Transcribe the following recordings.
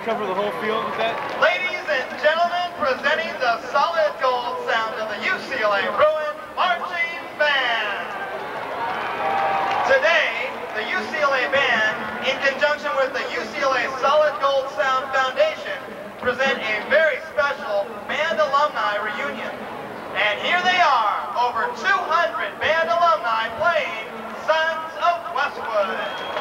cover the whole field with that? Ladies and gentlemen, presenting the solid gold sound of the UCLA Bruins Marching Band. Today, the UCLA Band, in conjunction with the UCLA Solid Gold Sound Foundation, present a very special band alumni reunion. And here they are, over 200 band alumni playing Sons of Westwood.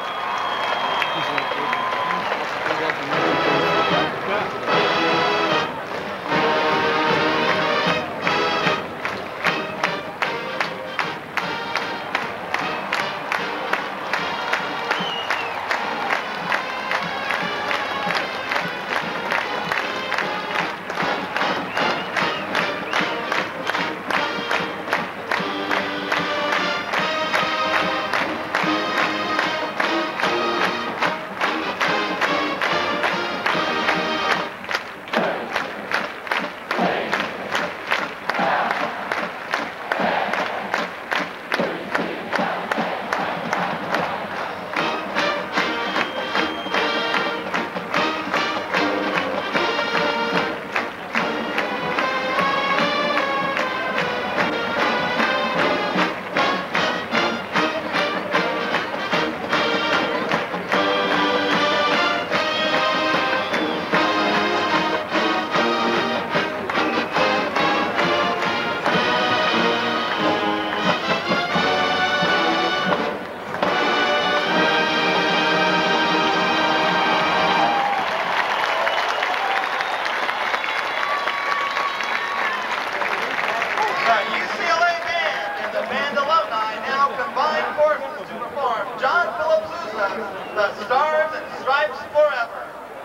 The Stars and Stripes Forever.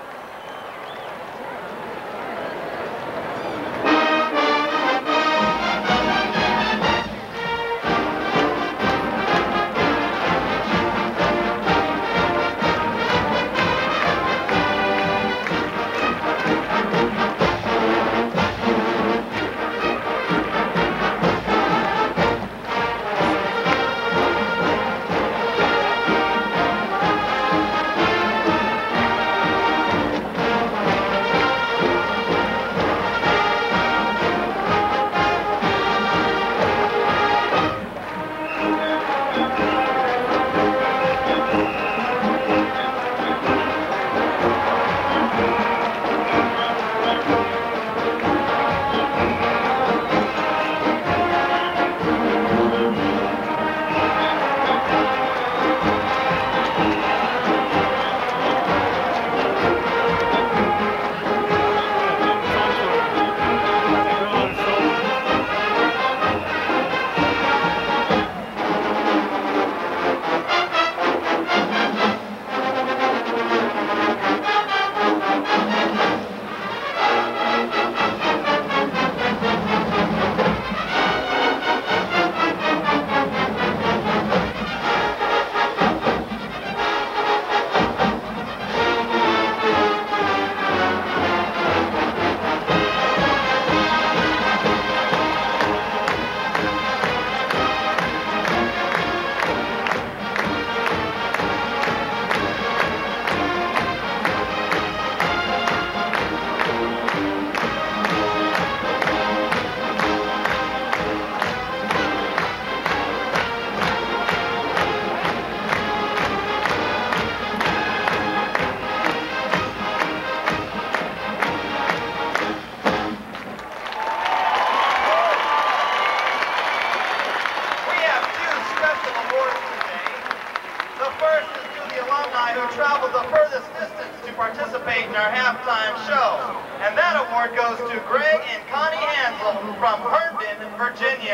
Who traveled the furthest distance to participate in our halftime show. And that award goes to Greg and Connie Hansel from Herndon, Virginia.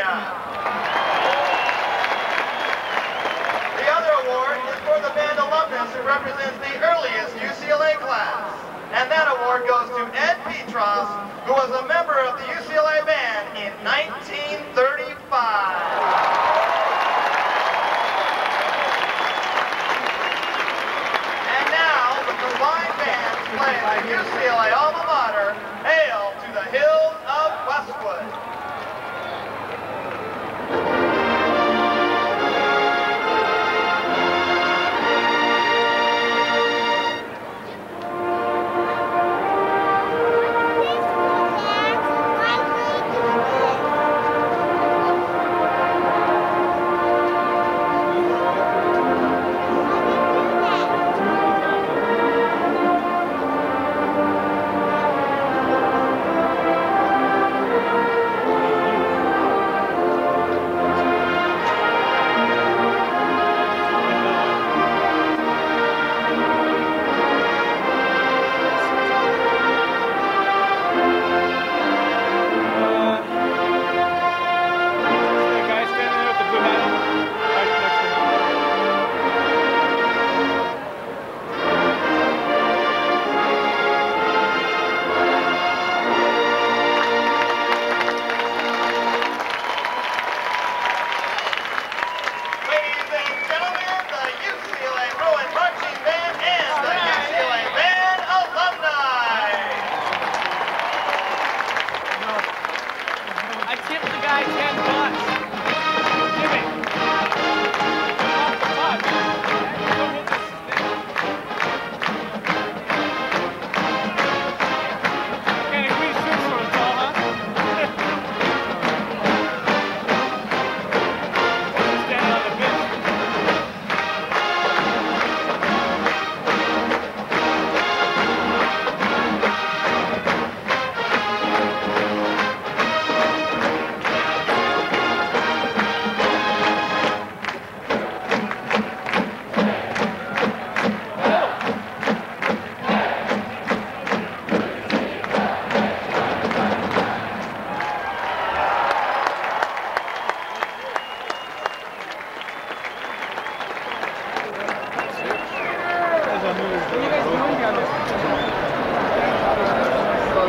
The other award is for the band alumnus who represents the earliest UCLA class. And that award goes to Ed Petros, who was a member of the UCLA band in 1935. Playing the UCLA alma mater, hail to the hills of Westwood.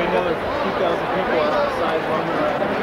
another 2,000 people outside.